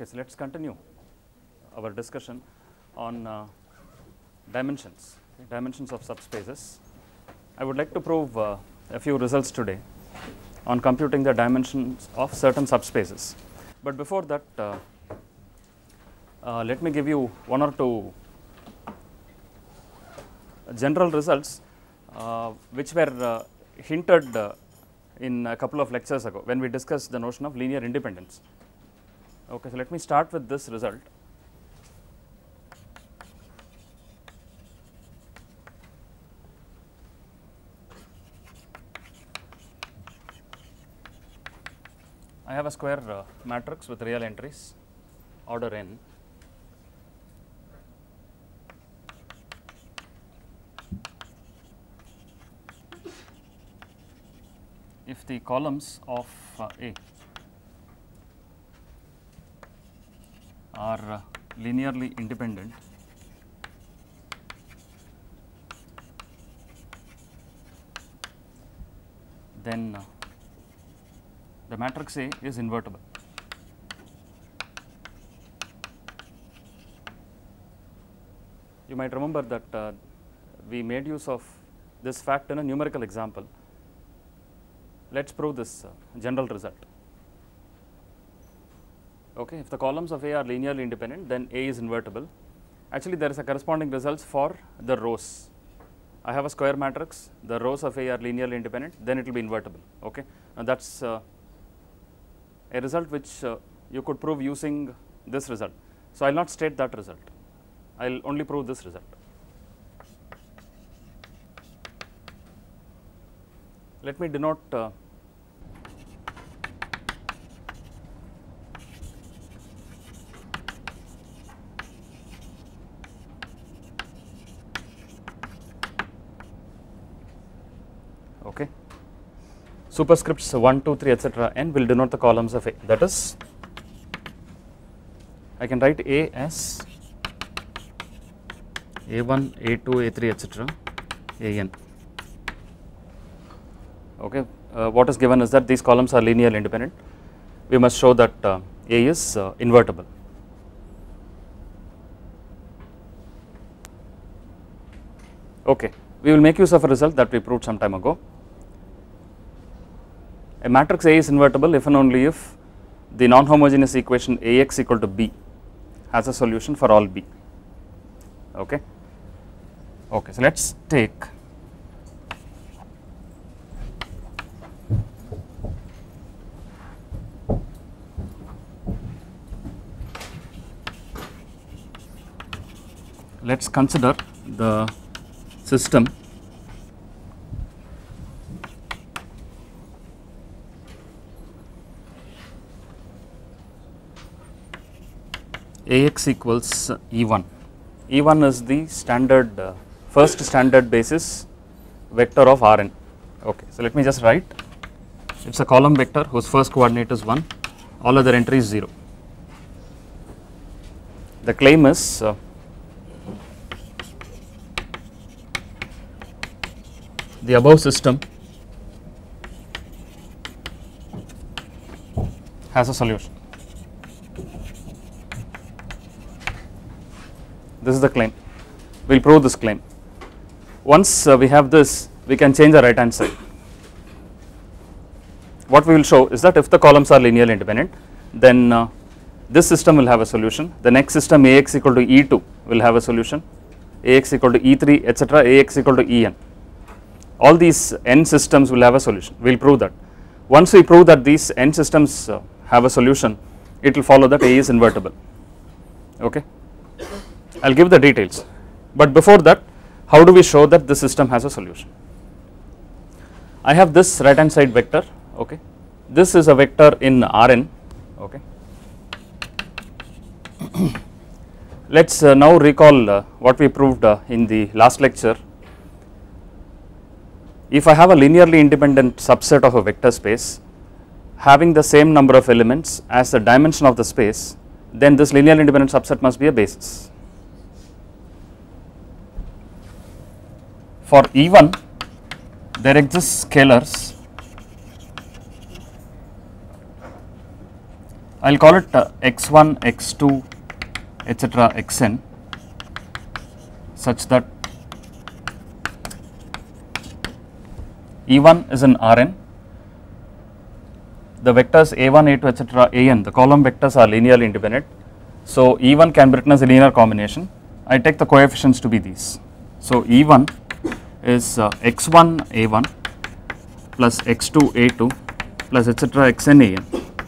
Okay, so let's continue our discussion on dimensions, dimensions of subspaces. I would like to prove a few results today on computing the dimensions of certain subspaces. But before that, let me give you one or two general results which were hinted in a couple of lectures ago when we discussed the notion of linear independence. Okay, so let me start with this result. I have a square matrix with real entries, order n. If the columns of A are linearly independent, then the matrix A is invertible. You might remember that we made use of this fact in a numerical example. Let us prove this general result. Okay, if the columns of A are linearly independent, then A is invertible. Actually, there is a corresponding results for the rows. I have a square matrix, the rows of A are linearly independent, then it will be invertible. Okay, and that is a result which you could prove using this result. So, I will not state that result, I will only prove this result. Let me denote okay, superscripts 1, 2, 3, etc. n will denote the columns of A. That is, I can write A as A1, A2, A3, etc. An. Okay, what is given is that these columns are linearly independent. We must show that A is invertible. Okay, we will make use of a result that we proved some time ago. A matrix A is invertible if and only if the non-homogeneous equation Ax equal to B has a solution for all B. Okay. Okay, so let us take let us consider the system Ax equals E1. E1 is the standard first standard basis vector of Rn. Okay, so let me just write, it is a column vector whose first coordinate is 1, all other entries 0. The claim is the above system has a solution. This is the claim. We will prove this claim. Once we have this, we can change the right hand side. What we will show is that if the columns are linearly independent, then this system will have a solution. The next system Ax equal to E2 will have a solution, Ax equal to E3, etc., Ax equal to En. All these n systems will have a solution. We will prove that. Once we prove that these n systems have a solution, it will follow that A is invertible. Okay, I will give the details, but before that, how do we show that the system has a solution? I have this right hand side vector. Okay, this is a vector in Rn. Okay, let us now recall what we proved in the last lecture. If I have a linearly independent subset of a vector space having the same number of elements as the dimension of the space, then this linearly independent subset must be a basis. For E1, there exist scalars I will call it x1, x2, etc. xn, such that E1 is in Rn, the vectors a1, a2, etc. an, the column vectors are linearly independent. So E1 can be written as a linear combination. I take the coefficients to be these. So E1 is x1 a1 plus x2 a2 plus etc. xn an.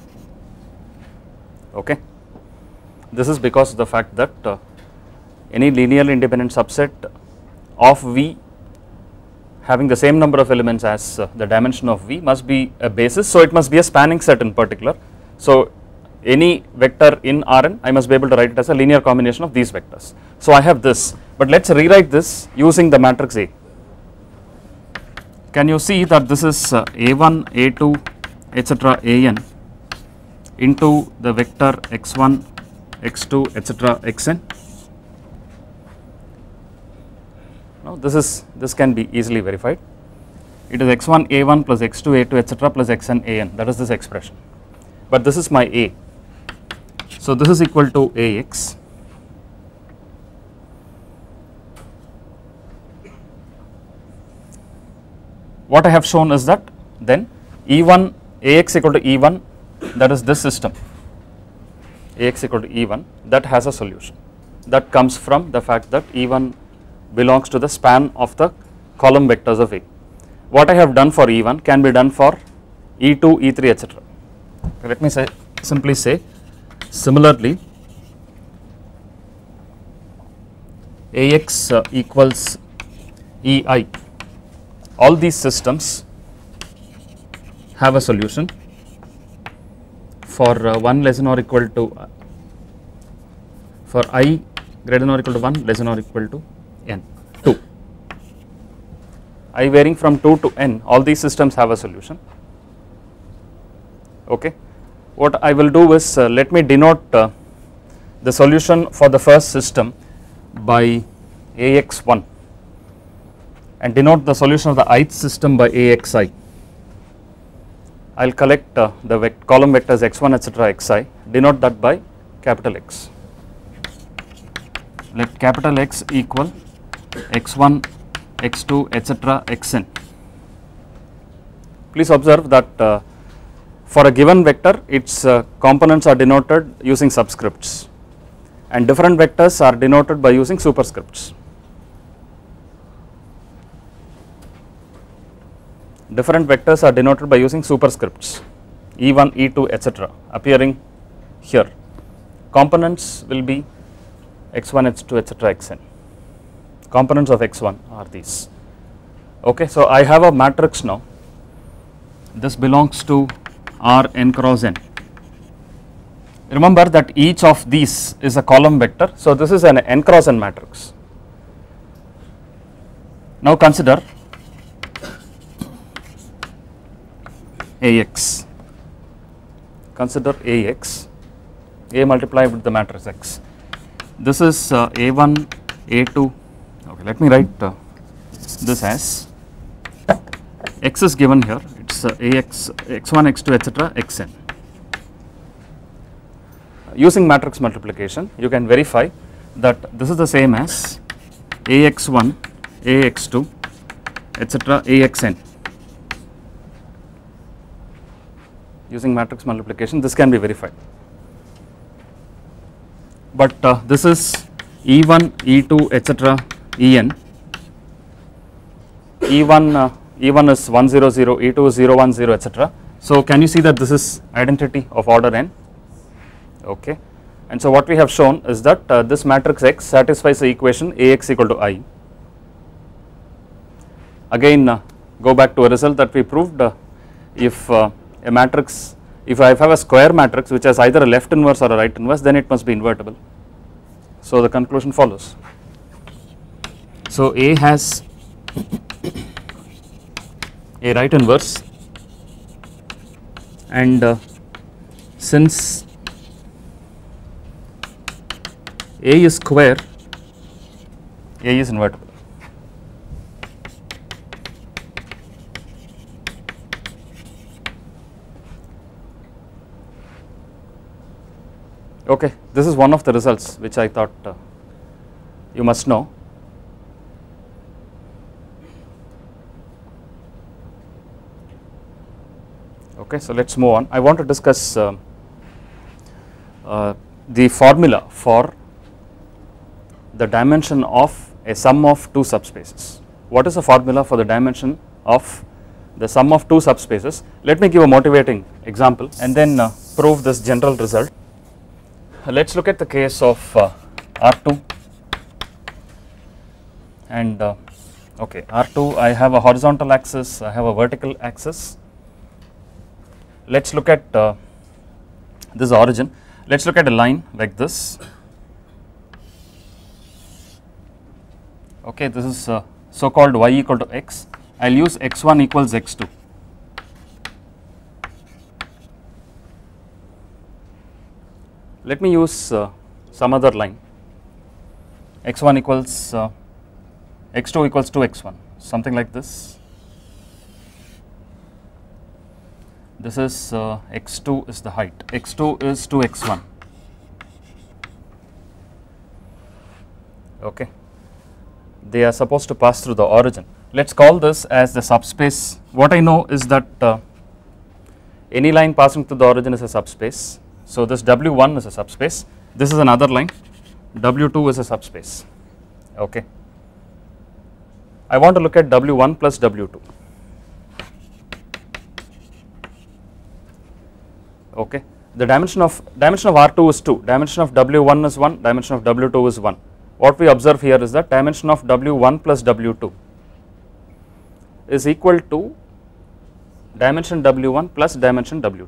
Okay. This is because of the fact that any linearly independent subset of V having the same number of elements as the dimension of V must be a basis, so it must be a spanning set in particular. So any vector in Rn, I must be able to write it as a linear combination of these vectors. So I have this, but let us rewrite this using the matrix A. Can you see that this is a1, a2, etc. an into the vector x1, x2, etc. xn? Now this can be easily verified. It is x1 a1 plus x2 a2 etc. plus xn an, that is this expression. But this is my A. So this is equal to Ax. What I have shown is that then E1 Ax equal to E1, that is this system, Ax equal to E1, that has a solution. That comes from the fact that E1 belongs to the span of the column vectors of A. What I have done for E1 can be done for E2, E3 etc. Let me simply say similarly Ax equals Ei. All these systems have a solution for 1 less than or equal to for I greater than or equal to 1 less than or equal to n 2. I varying from 2 to n, all these systems have a solution. Okay. What I will do is let me denote the solution for the first system by Ax1 and denote the solution of the ith system by Axi. I will collect the column vectors x1 etc. xi, denote that by capital X. Let capital X equal x1, x2 etc. xn. Please observe that for a given vector its components are denoted using subscripts and different vectors are denoted by using superscripts. Different vectors are denoted by using superscripts E1, E2 etc. appearing here. Components will be x1, x2 etc. xn. Components of x1 are these. Okay, so I have a matrix now. This belongs to R n cross n. Remember that each of these is a column vector, so this is an n cross n matrix. Now consider Ax. Consider Ax, A multiplied with the matrix X. This is A1, A2. Okay, let me write this as X is given here. It's Ax, x1, x2, etc. xn. Using matrix multiplication, you can verify that this is the same as Ax1, Ax2, etc. Axn. Using matrix multiplication, this can be verified. But this is E1, E2, etc. En. E1 is 1 0 0, E2 is 0 1 0 etc. So can you see that this is identity of order n? Okay. And so what we have shown is that this matrix X satisfies the equation Ax equal to I. Again go back to a result that we proved. If a matrix, if I have a square matrix which has either a left inverse or a right inverse, then it must be invertible. So the conclusion follows. So A has a right inverse, and since A is square, A is invertible. Okay, this is one of the results which I thought you must know. Okay, so let's move on. I want to discuss the formula for the dimension of a sum of two subspaces. What is the formula for the dimension of the sum of two subspaces? Let me give a motivating example and then prove this general result. Let's look at the case of R2 and okay, R2, I have a horizontal axis, I have a vertical axis. Let's look at this origin. Let's look at a line like this. Okay, this is so called y equal to x. I will use x1 equals x2. Let me use some other line, x1 equals x2 equals to x1, something like this. This is x2 is the height, x2 is to x1. Okay, they are supposed to pass through the origin. Let's call this as the subspace. What I know is that any line passing through the origin is a subspace. So this W1 is a subspace. This is another line. W2 is a subspace. Okay. I want to look at W1 plus W2. Okay. The dimension of R2 is 2. Dimension of W1 is 1. Dimension of W2 is 1. What we observe here is that dimension of W1 plus W2 is equal to dimension W1 plus dimension W2.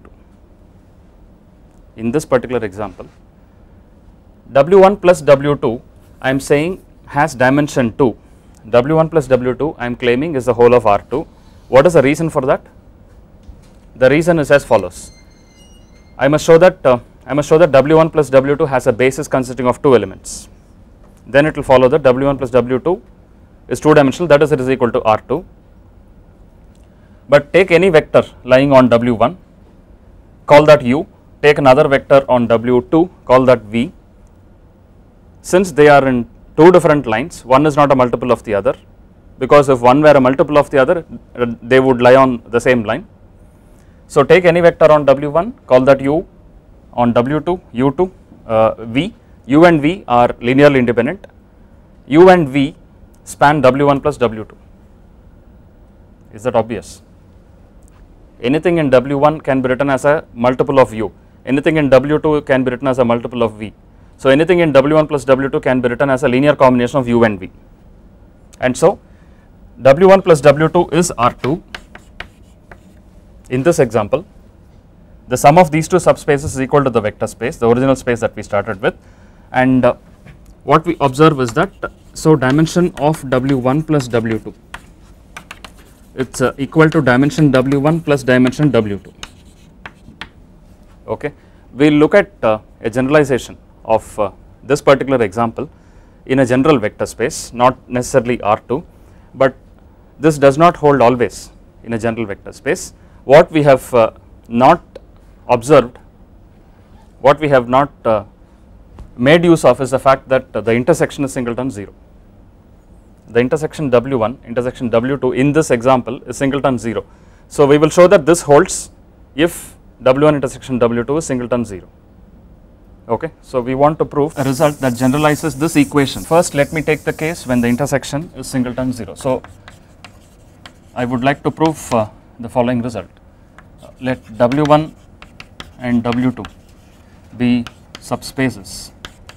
In this particular example, W1 plus W2 I am saying has dimension 2. W1 plus W2 I am claiming is the whole of R2. What is the reason for that? The reason is as follows. I must show that W1 plus W2 has a basis consisting of two elements. Then it will follow that W1 plus W2 is two dimensional, that is it is equal to R2. But take any vector lying on W1, call that U. Take another vector on W2, call that V. Since they are in two different lines, one is not a multiple of the other, because if one were a multiple of the other, they would lie on the same line. So take any vector on W1, call that U, on W2, U2, V. U and V are linearly independent. U and V span W1 plus W2. Is that obvious? Anything in W1 can be written as a multiple of U. Anything in W2 can be written as a multiple of V. So anything in W1 plus W2 can be written as a linear combination of U and V. And so W1 plus W2 is R2. In this example, the sum of these two subspaces is equal to the vector space, the original space that we started with. And what we observe is that, so dimension of W1 plus W2, it's equal to dimension W1 plus dimension W2. Okay. We will look at a generalization of this particular example in a general vector space, not necessarily R2, but this does not hold always in a general vector space. What we have not observed, what we have not made use of is the fact that the intersection is singleton 0. The intersection W1, intersection W2 in this example is singleton 0. So we will show that this holds if W1 intersection W2 is singleton 0. Okay. So we want to prove a result that generalizes this equation. First let me take the case when the intersection is singleton 0. So I would like to prove the following result. Let W1 and W2 be subspaces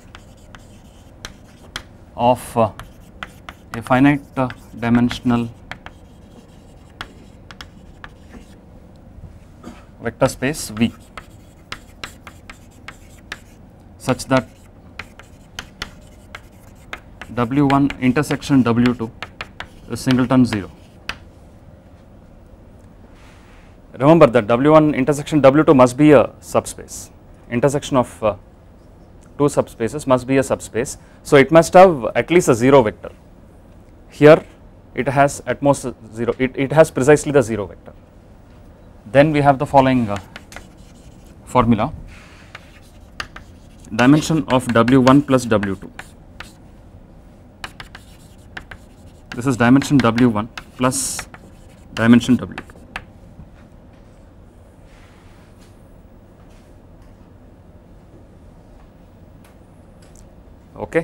of a finite dimensional vector space V, such that W1 intersection W2 is singleton 0. Remember that W1 intersection W2 must be a subspace. Intersection of two subspaces must be a subspace. So it must have at least a 0 vector. Here it has at most 0, it has precisely the 0 vector. Then we have the following formula. dimension of W1 plus W2. This is dimension W1 plus dimension W2. Okay.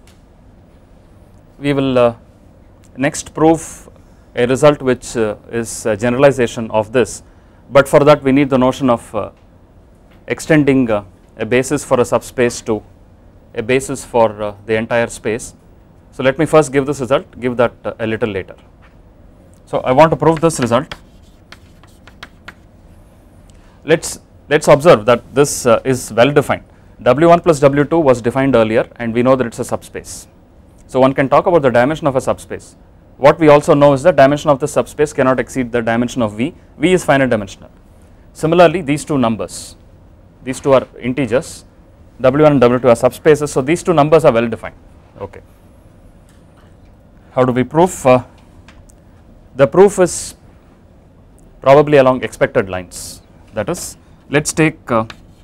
We will next prove a result which is a generalization of this, but for that we need the notion of extending a basis for a subspace to a basis for the entire space. So let me first give this result, give that a little later. So I want to prove this result. Let's observe that this is well defined. W1 plus W2 was defined earlier and we know that it is a subspace. So one can talk about the dimension of a subspace. What we also know is that dimension of the subspace cannot exceed the dimension of V. V is finite dimensional. Similarly, these two numbers, these two are integers, W1 and W2 are subspaces, so these two numbers are well defined. Okay. How do we prove? The proof is probably along expected lines. That is, let's take the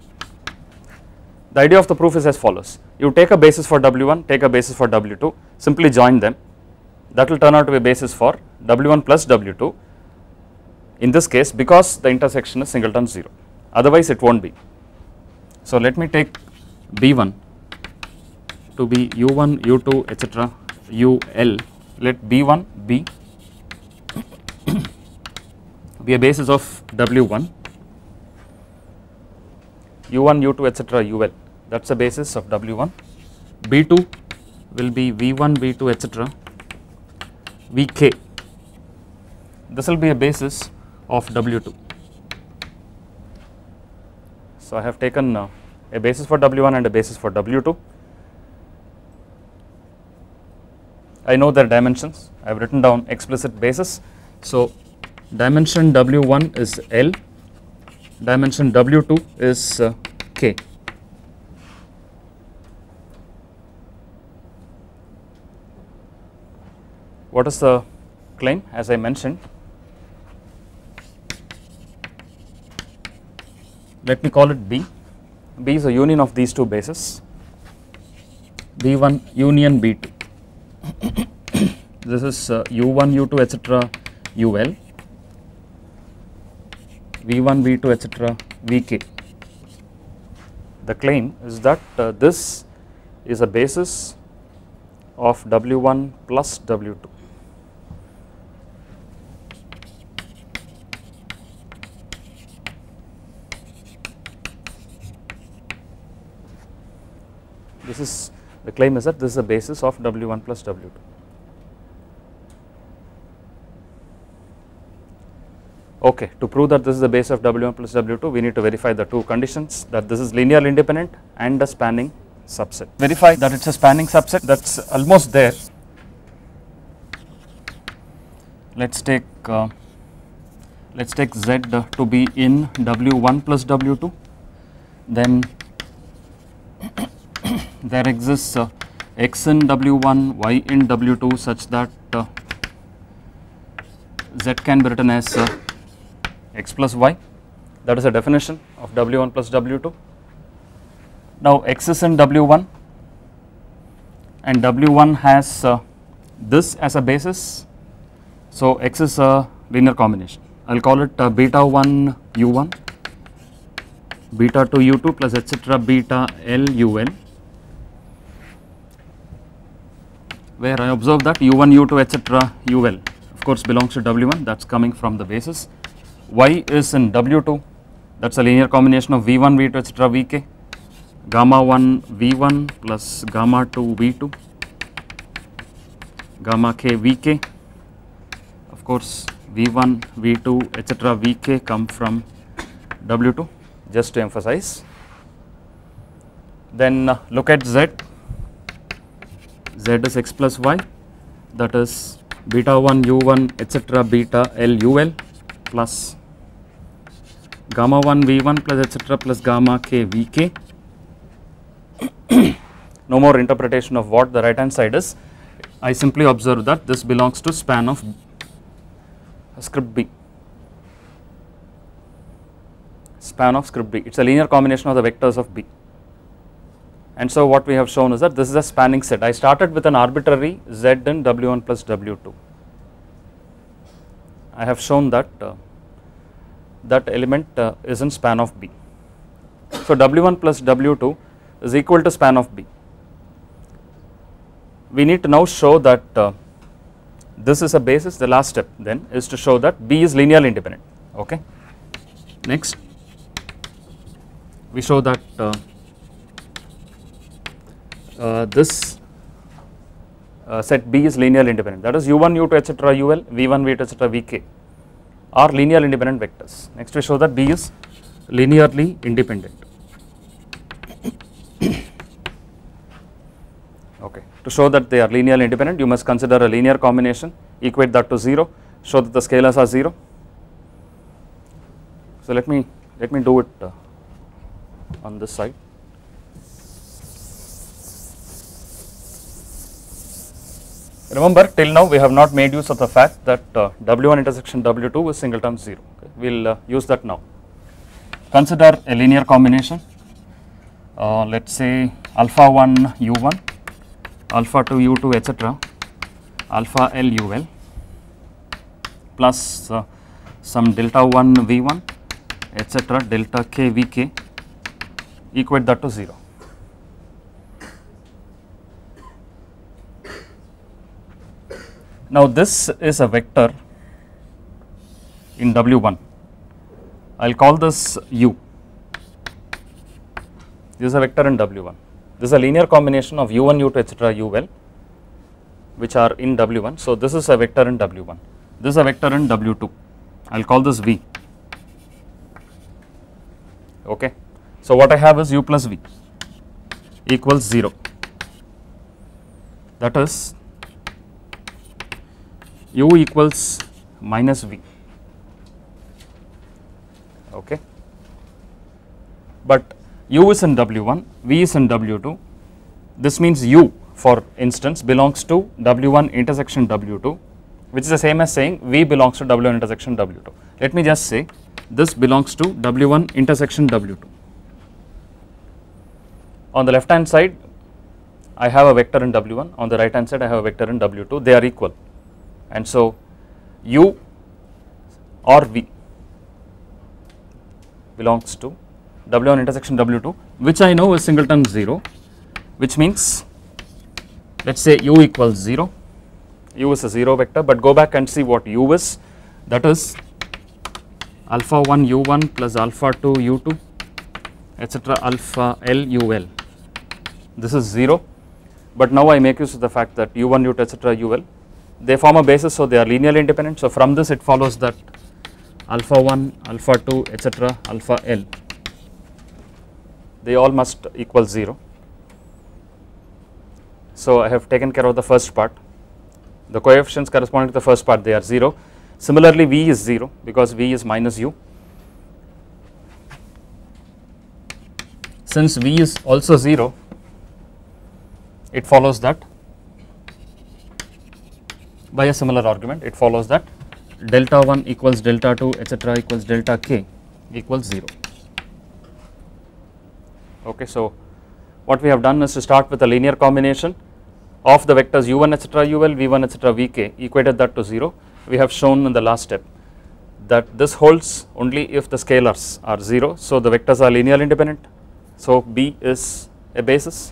idea of the proof is as follows. You take a basis for W1, take a basis for W2, simply join them. That will turn out to be a basis for W1 plus W2 in this case because the intersection is singleton 0, otherwise it will not be. So let me take B1 to be U1, U2 etc. UL, let B1 be a basis of W1, U1, U2 etc. UL, that is a basis of W1. B2 will be V1, V2 etc. Vk, this will be a basis of W2. So I have taken a basis for W1 and a basis for W2. I know their dimensions, I have written down explicit basis. So dimension W1 is L, dimension W2 is K. What is the claim? As I mentioned, let me call it B. B is a union of these two bases, B1 union B2. This is U1, U2 etc. UL, V1, V2 etc. Vk. The claim is that this is a basis of W1 plus W2. This is the claim is that this is a basis of W1 plus W2. Okay, to prove that this is the base of W1 plus W2, we need to verify the two conditions, that this is linearly independent and a spanning subset. Verify that it's a spanning subset, that's almost there. Let's take Z to be in W1 plus W2, then there exists X in W1, Y in W2 such that Z can be written as X plus Y. That is a definition of W1 plus W2. Now X is in W1 and W1 has this as a basis, so X is a linear combination. I will call it beta 1 U1, beta 2 U2 plus etc. beta L UL, where I observe that U1, U2 etc. UL of course belongs to W1, that is coming from the basis. Y is in W2, that is a linear combination of V1, V2 etc. Vk, gamma 1 V1 plus gamma 2 V2, gamma k Vk. Of course V1, V2 etc. Vk come from W2, just to emphasize. Then look at Z. Z is X plus Y, that is beta 1 U1 etc. beta L UL plus gamma 1 V1 plus etc. plus gamma k Vk. No more interpretation of what the right hand side is. I simply observe that this belongs to span of script B. Span of script B. It is a linear combination of the vectors of B. And so what we have shown is that this is a spanning set. I started with an arbitrary Z in W1 plus W2. I have shown that that element is in span of B. So W1 plus W2 is equal to span of B. We need to now show that this is a basis. The last step then is to show that B is linearly independent. Okay. Next, we show that this set B is linearly independent. That is U1, U2, etc., UL, V1, V2, etc., Vk are linearly independent vectors. Next, we show that B is linearly independent. Okay. To show that they are linearly independent, you must consider a linear combination, equate that to 0, show that the scalars are 0. So let me do it on this side. Remember, till now we have not made use of the fact that W1 intersection W2 is singleton 0. Okay. We will use that now. Consider a linear combination. Let us say alpha 1 U1, alpha 2 U2, etc., alpha L UL plus some delta 1 V1, etc., delta K Vk, equate that to 0. Now this is a vector in W1. I will call this U. This is a vector in W1. This is a linear combination of U1, U2, etc., UL, which are in W1. So this is a vector in W1. This is a vector in W2. I will call this V. Okay. So what I have is U plus V equals 0. That is U equals minus V. Okay. But U is in W1, V is in W2. This means U, for instance, belongs to W1 intersection W2, which is the same as saying V belongs to W1 intersection W2. Let me just say this belongs to W1 intersection W2. On the left hand side, I have a vector in W1. On the right hand side, I have a vector in W2. They are equal. And so U or V belongs to W1 intersection W2, which I know is singleton 0, which means let us say U equals 0. U is a 0 vector, but go back and see what U is. That is alpha 1 U1 plus alpha 2 U2, etc., alpha L UL. This is 0, but now I make use of the fact that U1, U2, etc., UL, they form a basis, so they are linearly independent. So from this it follows that alpha 1, alpha 2, etc., alpha L, they all must equal 0. So I have taken care of the first part. The coefficients corresponding to the first part, they are 0. Similarly, V is 0 because V is minus U. Since V is also 0, it follows that by a similar argument, it follows that delta 1 equals delta 2, etc., equals delta K equals 0. Okay, so what we have done is to start with a linear combination of the vectors U1, etc., UL, V1, etc., Vk, equated that to 0. We have shown in the last step that this holds only if the scalars are 0. So the vectors are linearly independent. So B is a basis.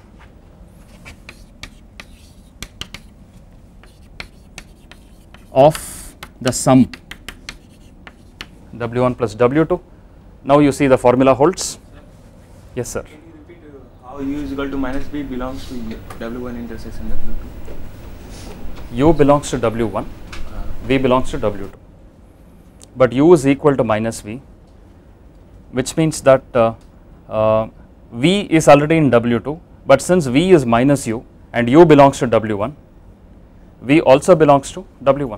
Of the sum W1 plus W2. Now you see the formula holds. Yes, sir. Can you repeat how U is equal to minus B belongs to W1 intersection W2? U belongs to W1, V belongs to W2. But U is equal to minus V, which means that V is already in W2, but since V is minus U and U belongs to W1, V also belongs to W1.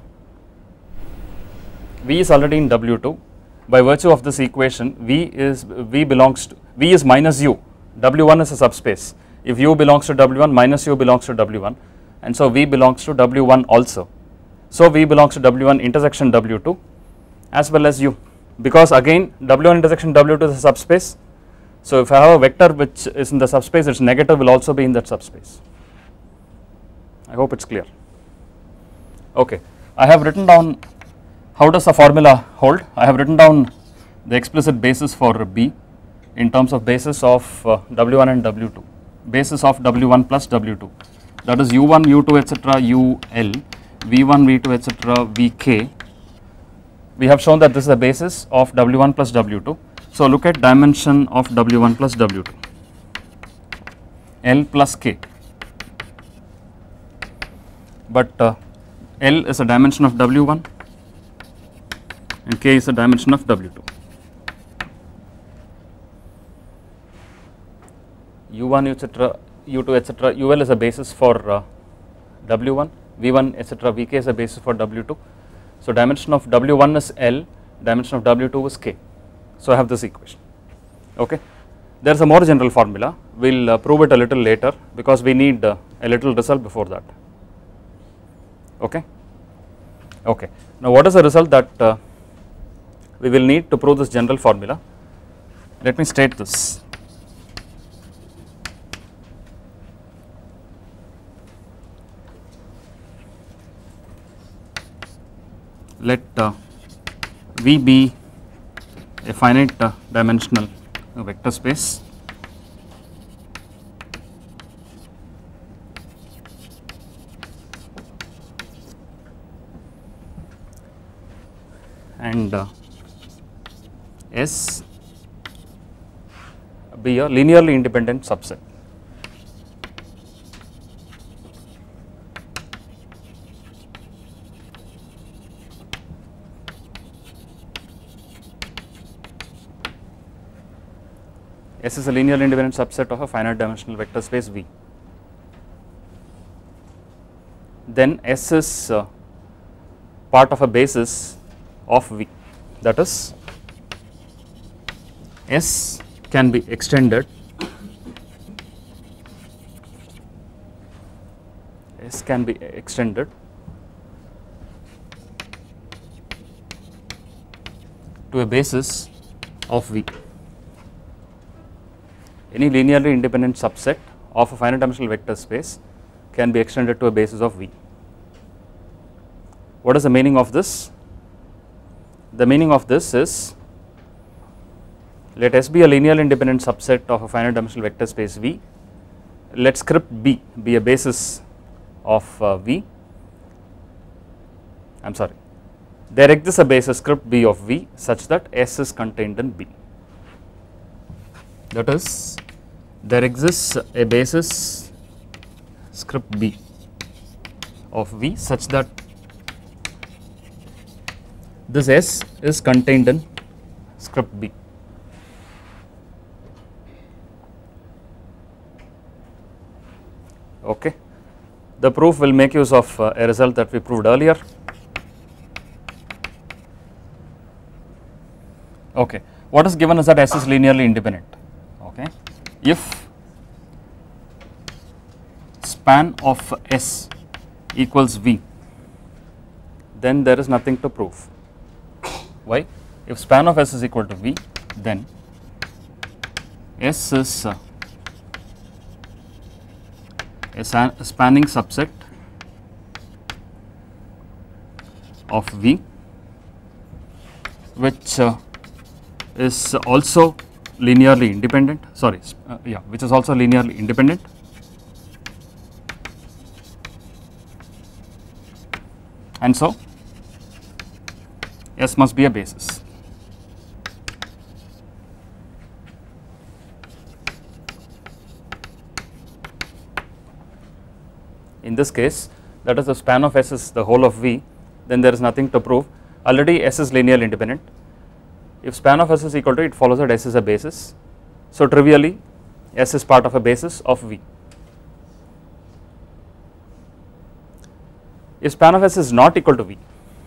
V is already in W2. By virtue of this equation, V is minus U. W1 is a subspace. If U belongs to W1, minus U belongs to W1, and so V belongs to W1 also. So V belongs to W1 intersection W2 as well as U, because again W1 intersection W2 is a subspace. So if I have a vector which is in the subspace, its negative will also be in that subspace. I hope it's clear. Okay, I have written down how does the formula hold. I have written down the explicit basis for B in terms of basis of W1 and W2, basis of W1 plus W2, that is U1, U2 etc. UL, V1, V2 etc. Vk. We have shown that this is the basis of W1 plus W2. So look at dimension of W1 plus W2, L plus K, but L is a dimension of W1 and K is a dimension of W2. U1 etc. U2 etc. UL is a basis for W1, V1 etc. Vk is a basis for W2. So dimension of W1 is L, dimension of W2 is K. So I have this equation. Okay, there is a more general formula. We will prove it a little later because we need a little result before that. Okay. Okay. Now what is the result that we will need to prove this general formula? Let me state this. Let V be a finite dimensional vector space and S be a linearly independent subset. S is a linearly independent subset of a finite dimensional vector space V. Then S is part of a basis of V, that is S can be extended, S can be extended to a basis of V. Any linearly independent subset of a finite dimensional vector space can be extended to a basis of V. What is the meaning of this? The meaning of this is, let S be a linearly independent subset of a finite dimensional vector space V. Let script B be a basis of V. I am sorry, there exists a basis script B of V such that S is contained in B. That is, there exists a basis script B of V such that this S is contained in script B. Okay. The proof will make use of a result that we proved earlier. Okay. What is given is that S is linearly independent. Okay. If span of S equals V, then there is nothing to prove. Why? If span of S is equal to V, then S is a spanning subset of V, which is also linearly independent, which is also linearly independent, and so S must be a basis. In this case, that is, the span of S is the whole of V, then there is nothing to prove. Already S is linearly independent. If span of S is equal to, it follows that S is a basis. So trivially, S is part of a basis of V. If span of S is not equal to V,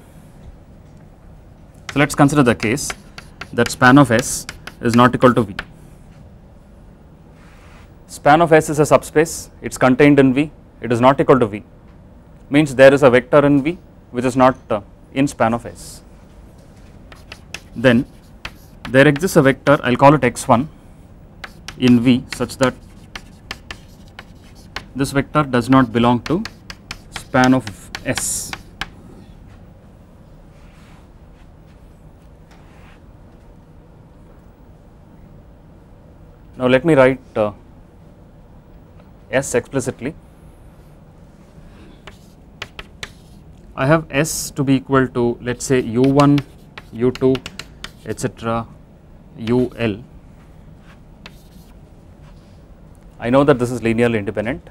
so let us consider the case that span of S is not equal to V. Span of S is a subspace, it is contained in V, it is not equal to V, means there is a vector in V which is not in span of S. Then there exists a vector, I will call it x1, in V such that this vector does not belong to span of S. Now let me write S explicitly. I have S to be equal to, let us say, U1, U2, etc., UL. I know that this is linearly independent.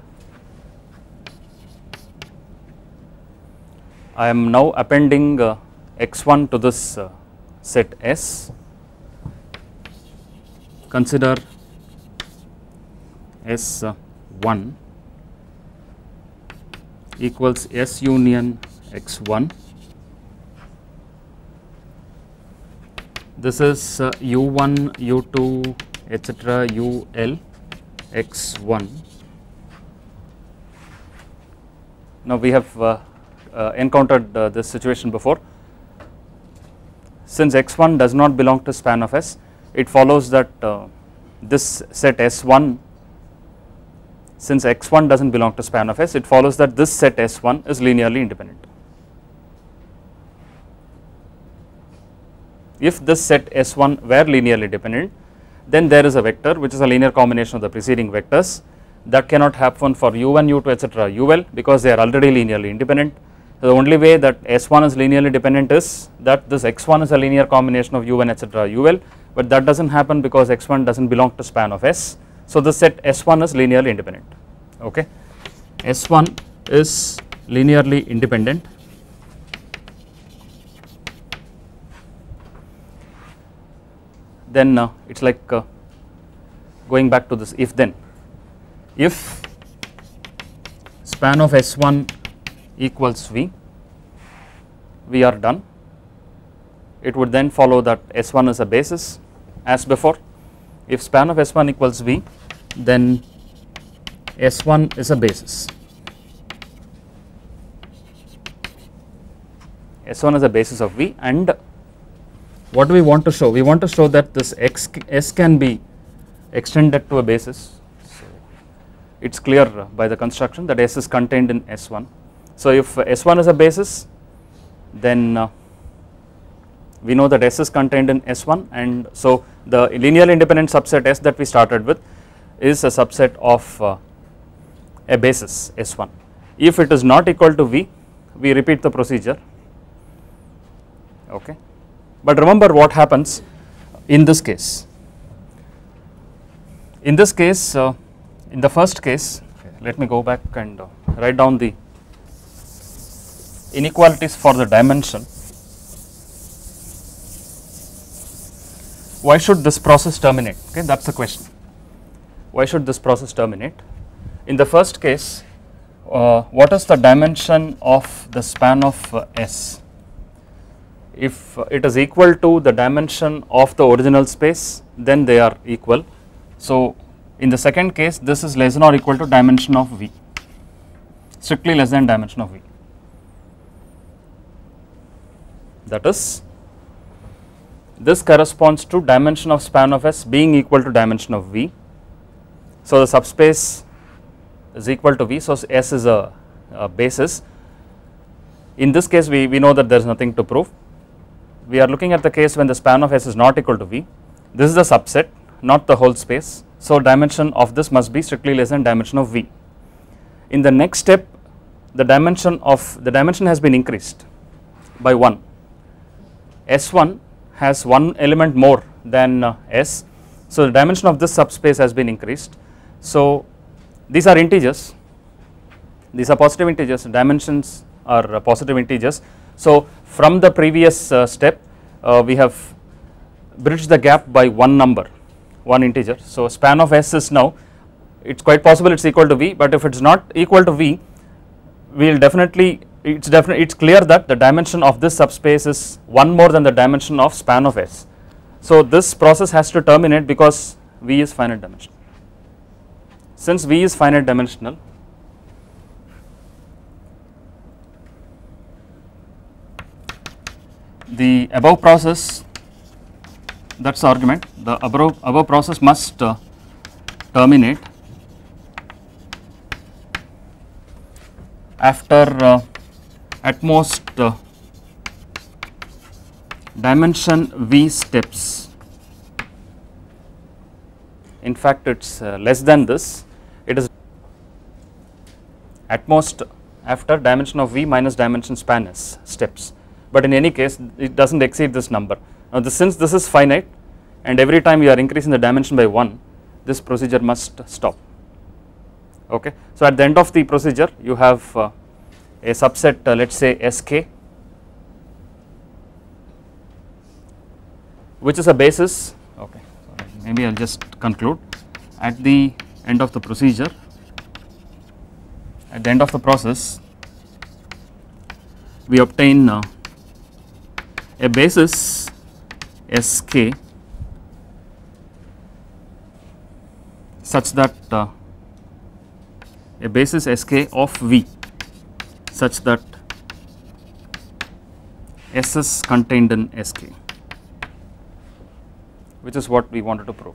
I am now appending x1 to this set S. Consider S1 equals S union x1. This is U1, U2, etc., UL x1. Now we have encountered this situation before. Since x1 does not belong to span of S, it follows that this set S1, since x1 does not belong to span of S, it follows that this set S1 is linearly independent. If this set S1 were linearly dependent, then there is a vector which is a linear combination of the preceding vectors. That cannot happen for U1, U2, etc., UL, because they are already linearly independent. So the only way that S1 is linearly dependent is that this x1 is a linear combination of U1, etc., UL, but that does not happen because x1 does not belong to span of S. So the set S1 is linearly independent. Okay, S1 is linearly independent. Then it is like going back to this if then. If span of S1 equals V, we are done. It would then follow that S1 is a basis as before. If span of S1 equals V, then S1 is a basis. S1 is a basis of V, and what do we want to show? We want to show that this S can be extended to a basis. So it is clear by the construction that S is contained in S1. So if S1 is a basis, then we know that S is contained in S1, and so the linearly independent subset S that we started with is a subset of a basis S1. If it is not equal to V, we repeat the procedure. Okay. But remember what happens in this case. In this case, in the first case, let me go back and write down the inequalities for the dimension. Why should this process terminate? Okay, that is the question. Why should this process terminate? In the first case, what is the dimension of the span of S? If it is equal to the dimension of the original space, then they are equal. So in the second case, this is less than or equal to dimension of V, strictly less than dimension of V. That is, this corresponds to dimension of span of S being equal to dimension of V. So the subspace is equal to V, so S is a basis. In this case, we know that there is nothing to prove. We are looking at the case when the span of S is not equal to V. This is the subset, not the whole space. So dimension of this must be strictly less than dimension of V. In the next step, the dimension has been increased by 1. S1 has one element more than S. So the dimension of this subspace has been increased. So these are integers. These are positive integers. Dimensions are positive integers. So from the previous step, we have bridged the gap by one number, one integer. So span of S is now, it is quite possible it is equal to V, but if it is not equal to V, we will definitely, it is clear that the dimension of this subspace is one more than the dimension of span of S. So this process has to terminate because V is finite dimensional. Since V is finite dimensional, the above process, that is the argument, the above process must terminate after at most dimension v steps. In fact, it is less than this, it is at most after dimension of v minus dimension span s steps, but in any case it does not exceed this number. Now since this is finite and every time you are increasing the dimension by 1, this procedure must stop. Okay. So at the end of the procedure you have a subset let us say Sk, which is a basis. Okay, sorry, maybe I will just conclude. At the end of the procedure, at the end of the process, we obtain a basis Sk such that a basis Sk of V such that S is contained in Sk, which is what we wanted to prove,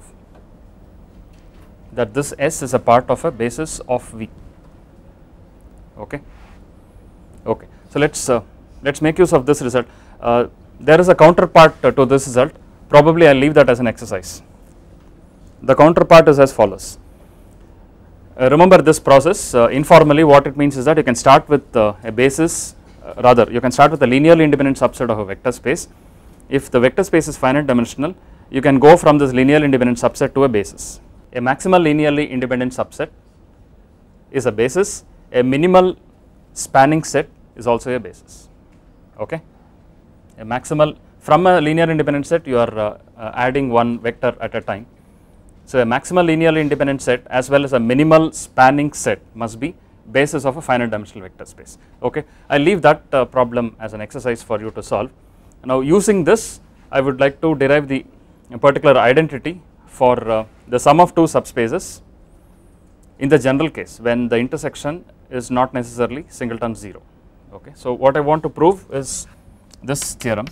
that this S is a part of a basis of V. Okay. Okay. So let's make use of this result. There is a counterpart to this result. Probably I'll leave that as an exercise. The counterpart is as follows. Remember this process. Informally, what it means is that you can start with a basis. Rather, you can start with a linearly independent subset of a vector space. If the vector space is finite dimensional, you can go from this linearly independent subset to a basis. A maximal linearly independent subset is a basis. A minimal spanning set is also a basis. Okay. A maximal, from a linear independent set you are adding one vector at a time. So a maximal linearly independent set as well as a minimal spanning set must be basis of a finite dimensional vector space. Okay. I will leave that problem as an exercise for you to solve. Now using this, I would like to derive the particular identity for the sum of two subspaces in the general case when the intersection is not necessarily singleton 0. Okay. So what I want to prove is this theorem.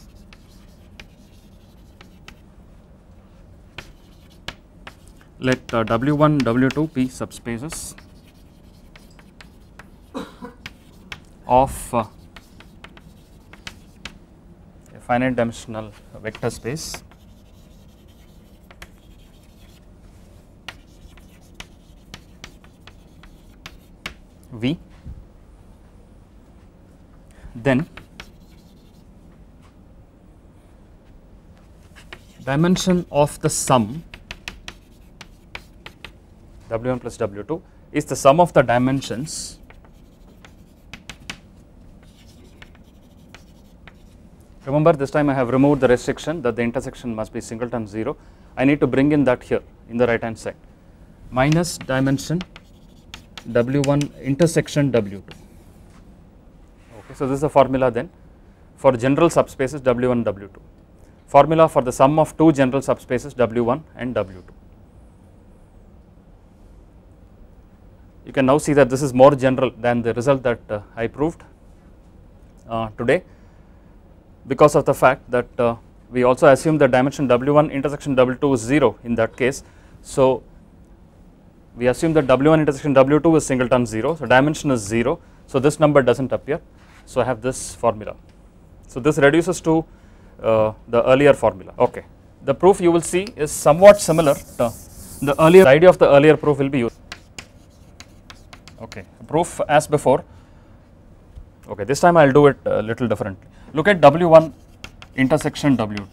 Let W1, W2 be subspaces of a finite dimensional vector space V, then dimension of the sum W1 plus W2 is the sum of the dimensions remember this time I have removed the restriction that the intersection must be singleton 0. I need to bring in that here in the right hand side minus dimension W1 intersection W2. Okay, so this is a formula then for general subspaces W1 W2, formula for the sum of two general subspaces W1 and W2. You can now see that this is more general than the result that I proved today, because of the fact that we also assume that dimension W1 intersection W2 is 0 in that case. So we assume that W1 intersection W2 is singleton 0, so dimension is 0, so this number does not appear. So I have this formula. So this reduces to the earlier formula. Okay. The proof you will see is somewhat similar to the earlier. The idea of the earlier proof will be used. Okay, proof as before. Okay, this time I will do it a little differently. Look at W1 intersection W2.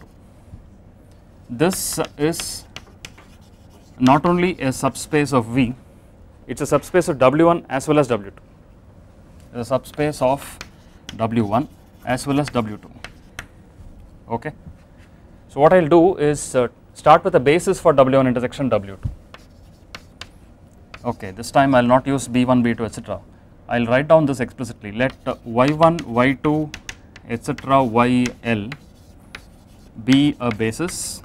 This is not only a subspace of V, it is a subspace of W1 as well as W2. It is a subspace of W1 as well as W2. Okay. So what I will do is start with a basis for W1 intersection W2. Okay, this time I will not use B1, B2 etc. I will write down this explicitly. Let Y1, Y2 etc. YL be a basis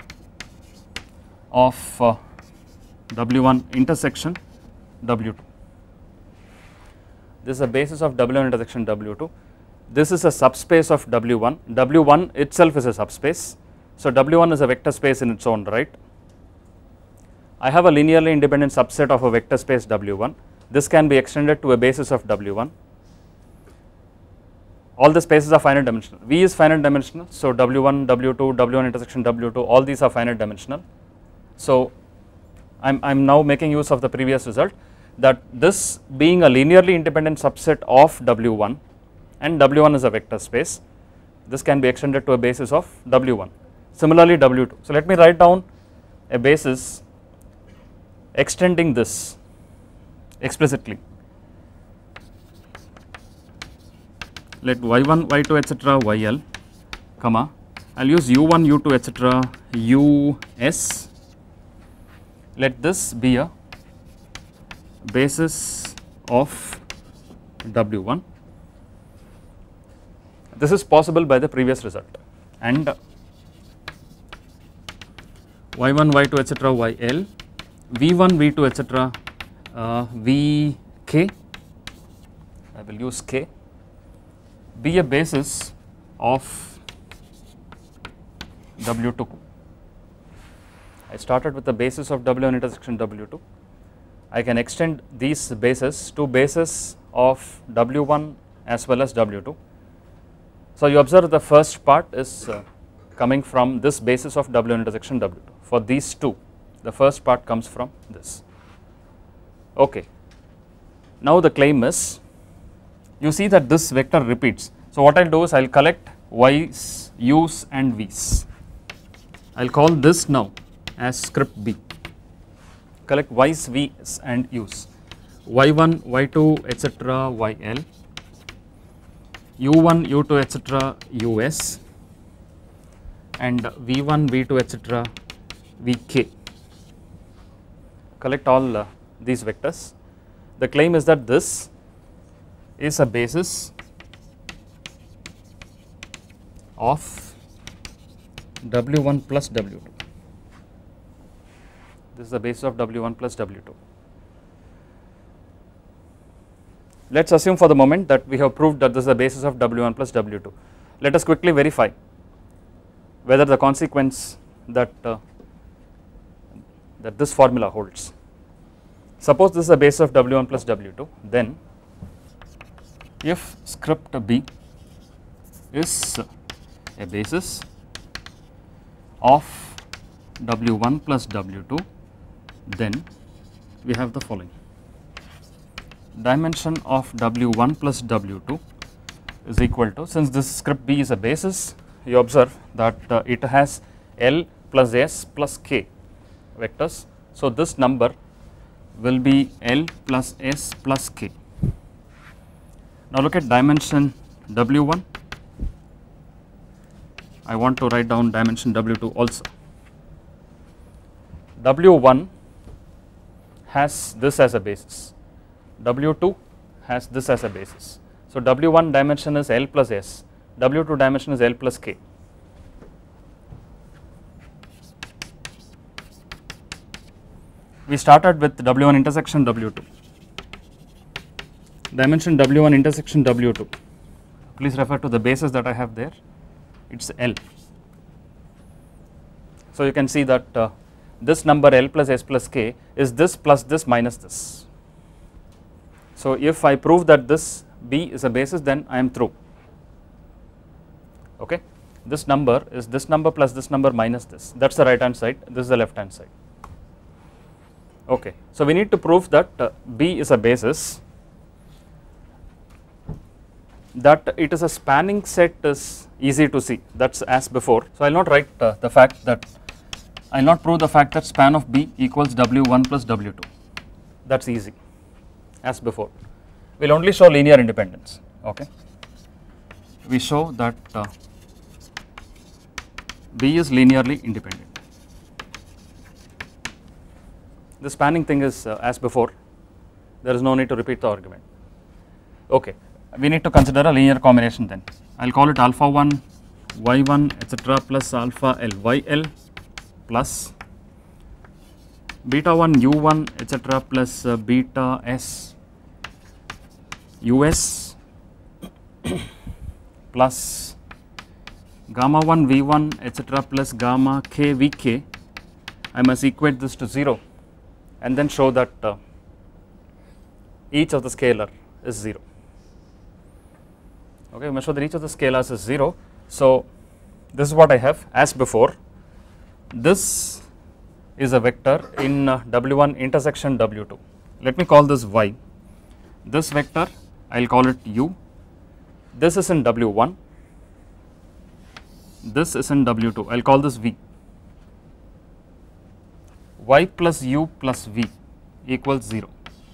of W1 intersection W2. This is a basis of W1 intersection W2. This is a subspace of W1. W1 itself is a subspace. So W1 is a vector space in its own right. I have a linearly independent subset of a vector space W1. This can be extended to a basis of W1. All the spaces are finite dimensional. V is finite dimensional, so W1, W2, W1 intersection W2, all these are finite dimensional. So I'm now making use of the previous result, that this being a linearly independent subset of W1 and W1 is a vector space, this can be extended to a basis of W1. Similarly W2. So let me write down a basis extending this explicitly. Let y1, y2 etc. yl, comma, I will use u1, u2 etc. us. Let this be a basis of W1. This is possible by the previous result, and y1, y2 etc. yl, v1, v2 etc. vk, I will use k, be a basis of W2. I started with the basis of W1 intersection W2. I can extend these bases to bases of W1 as well as W2. So you observe the first part is coming from this basis of W1 intersection W2. For these two, the first part comes from this. Okay. Now the claim is, you see that this vector repeats. So what I will do is I will collect y's, u's and v's. I will call this now as script B. Collect y's, v's and u's. y1, y2 etc. yl, u1, u2 etc. us and v1, v2 etc. vk. Collect all these vectors. The claim is that this is a basis of W1 plus W2. This is the basis of W1 plus W2. Let us assume for the moment that we have proved that this is the basis of W1 plus W2. Let us quickly verify whether the consequence that this formula holds. Suppose this is the basis of W1 plus W2, then if script B is a basis of W1 plus W2, then we have the following. Dimension of W1 plus W2 is equal to, since this script B is a basis, you observe that it has L plus S plus K vectors. So this number will be L plus S plus K. Now look at dimension W1. I want to write down dimension W2 also. W1 has this as a basis, W2 has this as a basis. So W1 dimension is L plus S, W2 dimension is L plus K. We started with W1 intersection W2. Dimension W1 intersection W2. Please refer to the basis that I have there. It is L. So you can see that this number L plus S plus K is this plus this minus this. So if I prove that this B is a basis, then I am through. Okay. This number is this number plus this number minus this. That is the right hand side, this is the left hand side. Okay. So we need to prove that B is a basis, that it is a spanning set is easy to see, that is as before. So I will not write the fact that, I will not prove the fact that span of B equals W1 plus W2, that is easy as before. We will only show linear independence. Okay. We show that B is linearly independent. The spanning thing is as before, there is no need to repeat the argument. Okay. We need to consider a linear combination then. I will call it alpha 1 y1 etc. plus alpha l yl plus beta 1 u1 etc. plus beta s us plus gamma 1 v1 etc. plus gamma k vk. I must equate this to 0 and then show that each of the scalar is 0. Okay, we must show that each of the scalars is 0. So this is what I have as before. This is a vector in W1 intersection W2. Let me call this y. This vector I will call it u. This is in W1. This is in W2. I will call this v. Y plus u plus v equals 0.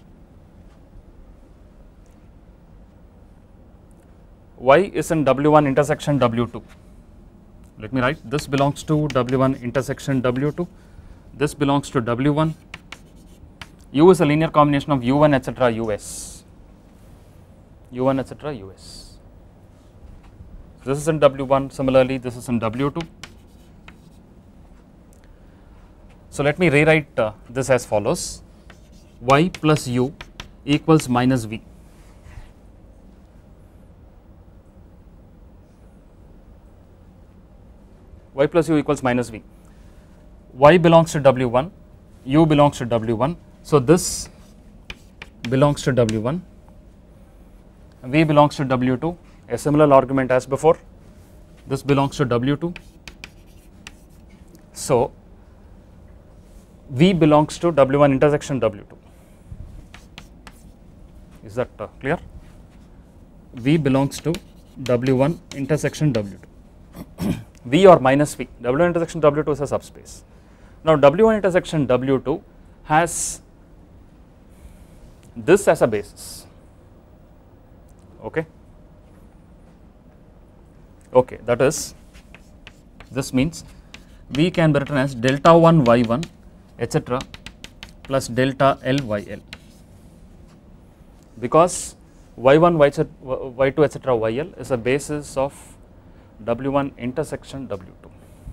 Y is in W1 intersection W2. Let me write, this belongs to W1 intersection W2, this belongs to W1, u is a linear combination of u1 etc. us, u1 etc. us. This is in W1, similarly this is in W2. So let me rewrite this as follows, y plus u equals minus v. Y plus u equals minus v. Y belongs to W1, u belongs to W1. So this belongs to W1, v belongs to W2, a similar argument as before. This belongs to W2. So v belongs to W1 intersection W2. Is that clear? V belongs to W1 intersection W2. V or minus V, W1 intersection W2 is a subspace. Now W1 intersection W2 has this as a basis, okay. Okay, that is, this means V can be written as delta 1 y1 etc. plus delta L yl, because y1 y2 etc. yl is a basis of W1 intersection W2.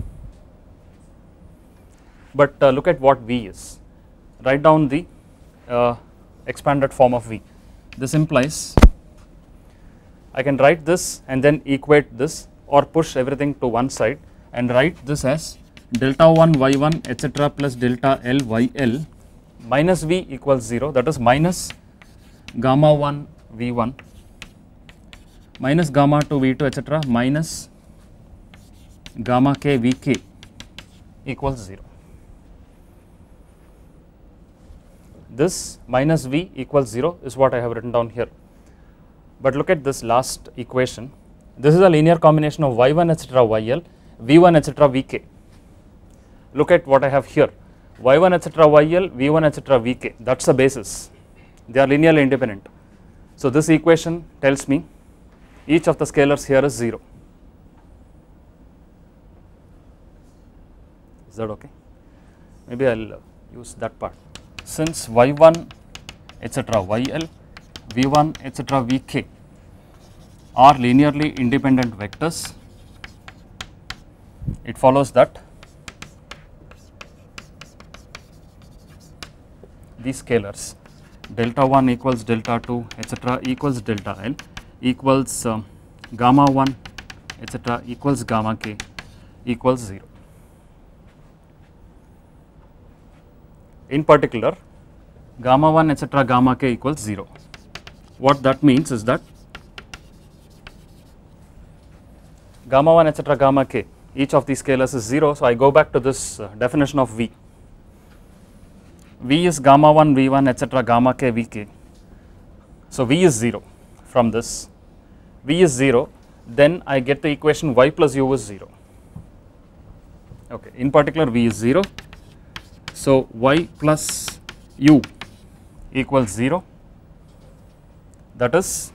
But look at what V is. Write down the expanded form of V. This implies I can write this and then equate this or push everything to one side and write this as delta 1 y1 etc. plus delta L yl minus V equals 0, that is minus gamma 1 V1 minus gamma 2 V2 etc. minus gamma k Vk equals 0. This minus V equals 0 is what I have written down here. But look at this last equation. This is a linear combination of y1 etc. yl, v1 etc. vk. Look at what I have here, y1 etc. yl, v1 etc. vk, that is the basis. They are linearly independent. So this equation tells me each of the scalars here is 0. Is that okay? Maybe I will use that part. Since y1 etc. yl, v1 etc. vk are linearly independent vectors, it follows that these scalars delta 1 equals delta 2 etc. equals delta L equals gamma 1 etc. equals gamma k equals 0. In particular, gamma 1 etc. gamma k equals 0. What that means is that gamma 1 etc. gamma k, each of these scalars is 0. So I go back to this definition of V. V is gamma 1 V1 etc. gamma k Vk. So V is 0 from this. V is 0, then I get the equation y plus u is 0. Okay, in particular V is 0. So y plus u equals 0, that is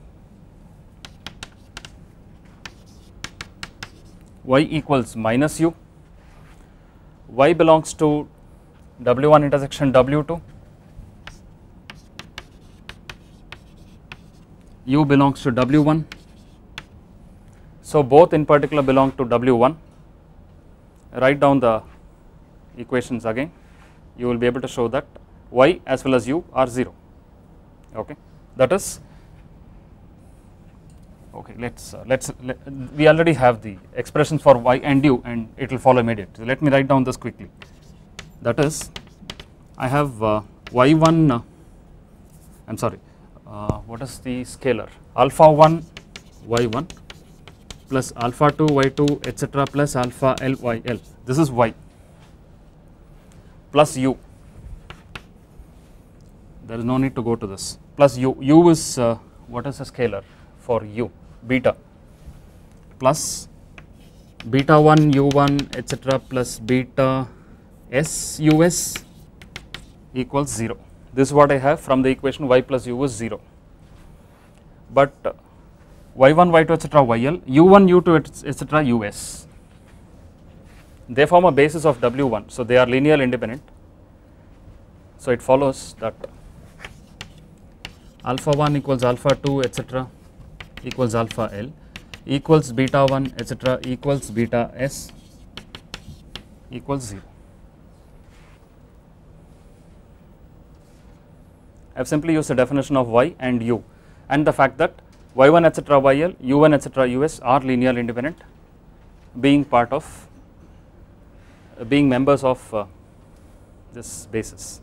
y equals minus u, y belongs to W1 intersection W2, u belongs to W1. So both in particular belong to W1. Write down the equations again, you will be able to show that y as well as u are 0. Okay, that is okay. We already have the expressions for y and u, and it will follow immediately. So let me write down this quickly. That is I have y1, I am sorry, what is the scalar? Alpha 1 y1 plus alpha 2 y2 etc. plus alpha l yl. This is y plus u. There is no need to go to this. Plus u. U is what is the scalar for u? Beta plus beta 1 u1 etc. plus beta s us equals 0. This is what I have from the equation y plus u is 0. But y1, y2 etc. yl, u1, u2 etc. us, they form a basis of w1, so they are linearly independent. So it follows that alpha 1 equals alpha 2 etc. equals alpha l equals beta 1 etc. equals beta s equals 0. I have simply used the definition of y and u and the fact that y1 etc. yl, u1 etc. us are linearly independent, being part of being members of this basis.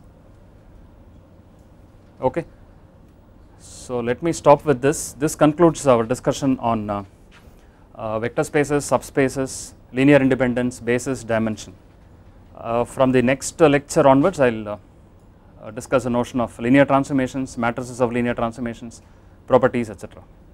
Okay. So let me stop with this. This concludes our discussion on vector spaces, subspaces, linear independence, basis, dimension. From the next lecture onwards, I will discuss the notion of linear transformations, matrices of linear transformations, properties, etc.